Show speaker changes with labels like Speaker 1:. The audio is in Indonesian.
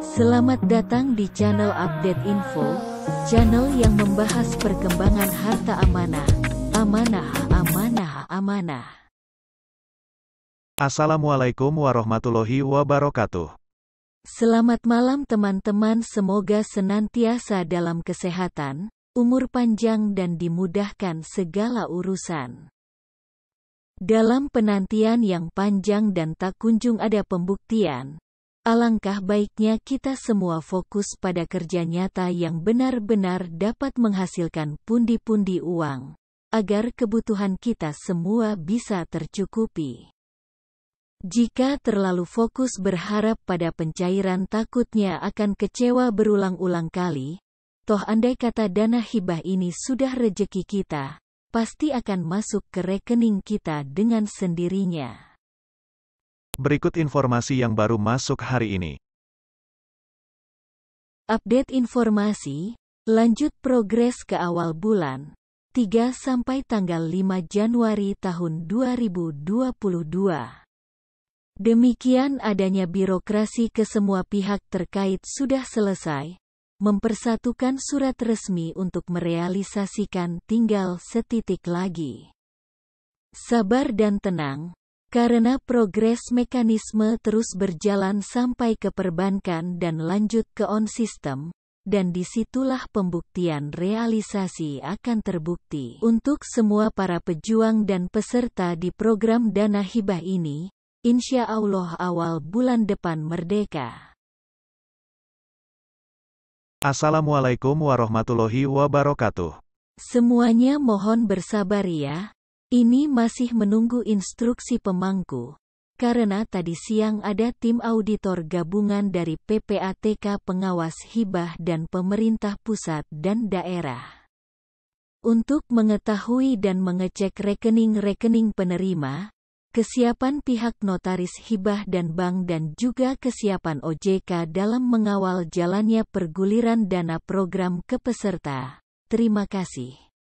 Speaker 1: Selamat datang di channel Update Info, channel yang membahas perkembangan harta amanah, amanah, amanah, amanah.
Speaker 2: Assalamualaikum warahmatullahi wabarakatuh.
Speaker 1: Selamat malam teman-teman, semoga senantiasa dalam kesehatan, umur panjang dan dimudahkan segala urusan. Dalam penantian yang panjang dan tak kunjung ada pembuktian, alangkah baiknya kita semua fokus pada kerja nyata yang benar-benar dapat menghasilkan pundi-pundi uang, agar kebutuhan kita semua bisa tercukupi. Jika terlalu fokus berharap pada pencairan, takutnya akan kecewa berulang-ulang kali. Toh andai kata dana hibah ini sudah rejeki kita, pasti akan masuk ke rekening kita dengan sendirinya.
Speaker 2: Berikut informasi yang baru masuk hari ini.
Speaker 1: Update informasi, lanjut progres ke awal bulan, 3 sampai tanggal 5 Januari tahun 2022. Demikian adanya birokrasi ke semua pihak terkait sudah selesai, mempersatukan surat resmi untuk merealisasikan tinggal setitik lagi. Sabar dan tenang, karena progres mekanisme terus berjalan sampai ke perbankan dan lanjut ke on system, dan disitulah pembuktian realisasi akan terbukti. Untuk semua para pejuang dan peserta di program dana hibah ini, insya Allah awal bulan depan merdeka.
Speaker 2: Assalamualaikum warahmatullahi wabarakatuh.
Speaker 1: Semuanya mohon bersabar ya. Ini masih menunggu instruksi pemangku, karena tadi siang ada tim auditor gabungan dari PPATK pengawas hibah dan pemerintah pusat dan daerah. Untuk mengetahui dan mengecek rekening-rekening penerima, kesiapan pihak notaris hibah dan bank dan juga kesiapan OJK dalam mengawal jalannya perguliran dana program ke peserta. Terima kasih.